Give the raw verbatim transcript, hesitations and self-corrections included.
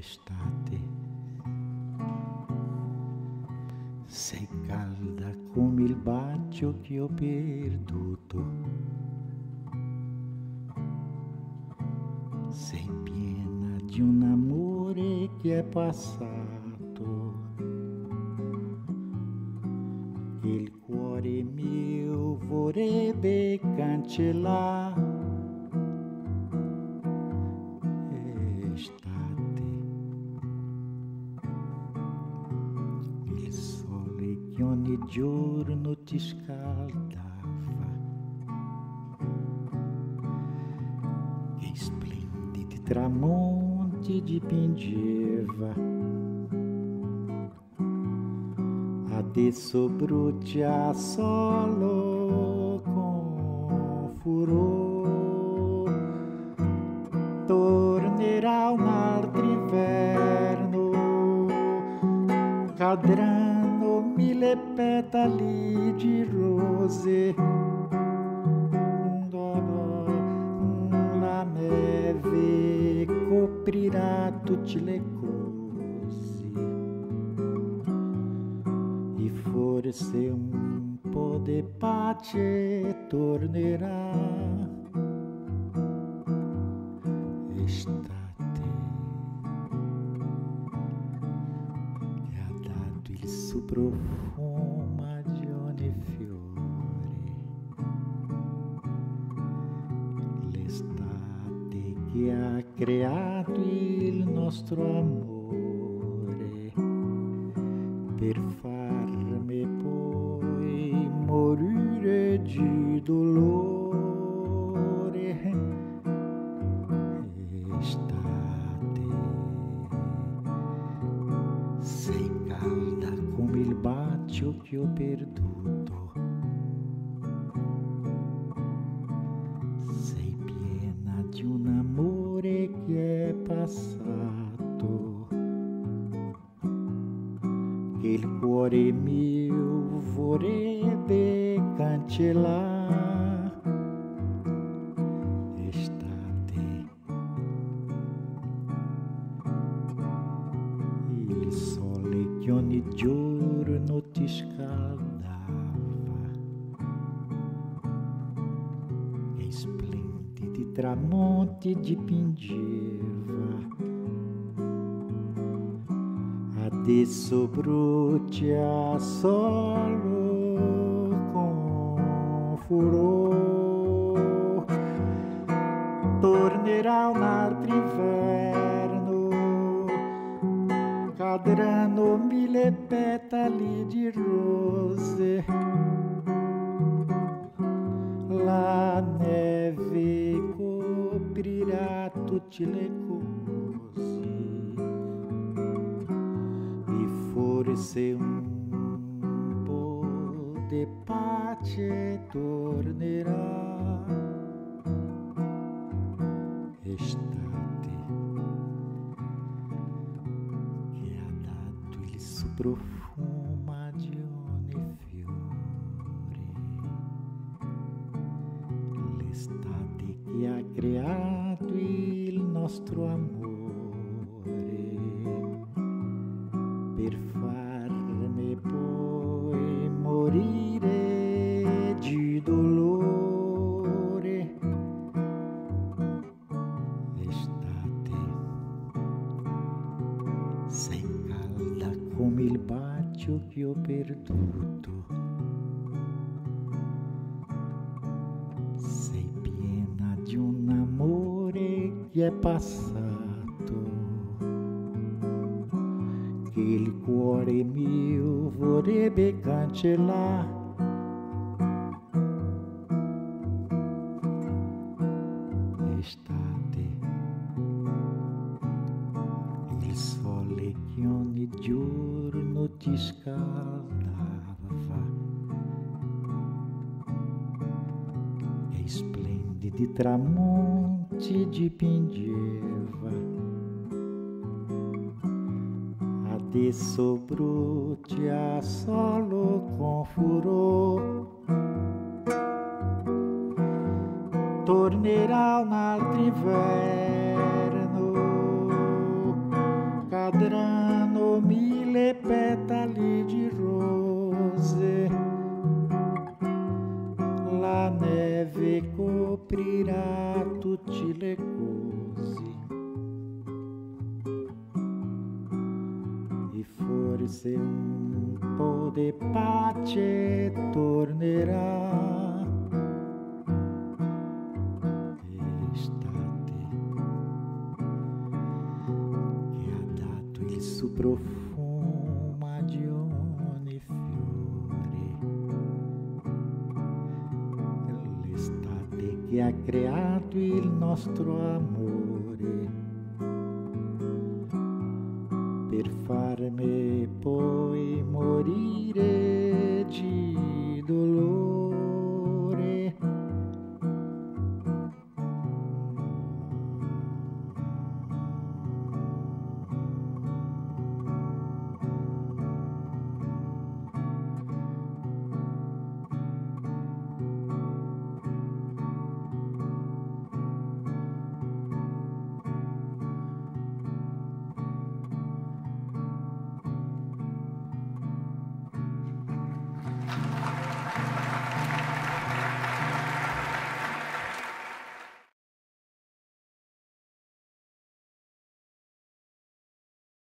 estate, sei calda come il bacio che ho perduto, sei piena di un amore che è passato, che il cuore mio vorrebbe cancellare. Che ogni giorno ti scaldava, che i splendidi tramonti dipingeva, adesso brucia solo con furore, tornerà un altro inverno, cadranno mille petali di rose, la neve coprirà tutte le cose e forse un po' di pace tornerà. Estate che ha dato il suo profumo di ogni fiore, l'estate che ha creato il nostro amore per farmi poi morire di dolore. Estate, sei calda come il bacio che ho perduto, sei piena di un amore che è passato, che il cuore mio vorrebbe cancellare. Estate, il sole che ogni giorno ti scaldava, e i splendidi tramonti dipingeva, adesso brucia solo con furore, tornerà un altro inverno, cadranno mille petali di rose, la neve coprirà tutte le cose e forse un po' di pace tornerà. Estate che ha dato il suo profumo di ogni fiore, l'estate che ha creato il nostro amore per farmi poi morire di dolore. Estate, sei calda come il bacio che ho perduto, sei piena di un amore che è passato, che il cuore mio vorrebbe cancellare. Estate, il sole che ogni giorno ti scaldava, e i splendidi tramonti dipingeva, adesso brucia solo con furore, tornerà un altro inverno, così, e forse un po' di pace tornerà. Estate che ha dato il suo profumo di ogni fiore, l'estate che ha creato il nostro amore.